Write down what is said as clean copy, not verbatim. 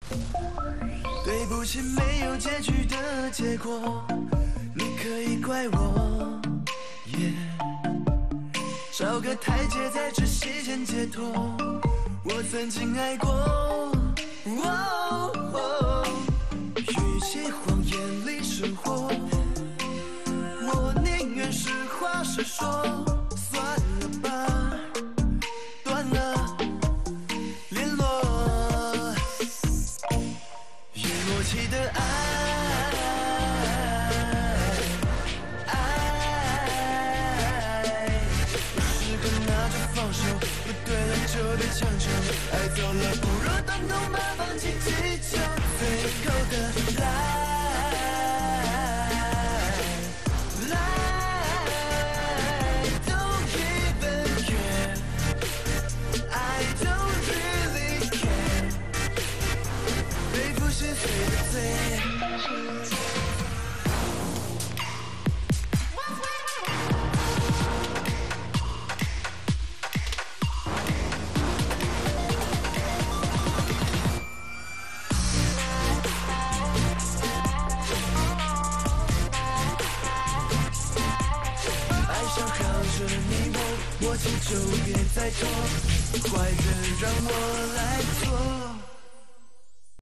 对不起，没有结局的结果，你可以怪我。找个台阶在窒息间解脱，我曾经爱过。与其谎言里生活，我宁愿实话实说。算了吧，断了联络。有默契的爱，不是个拿着放手，不对了就得强求。爱走了不如当头马放弃祈求，最后的来。默契就别再拖，坏的让我来做。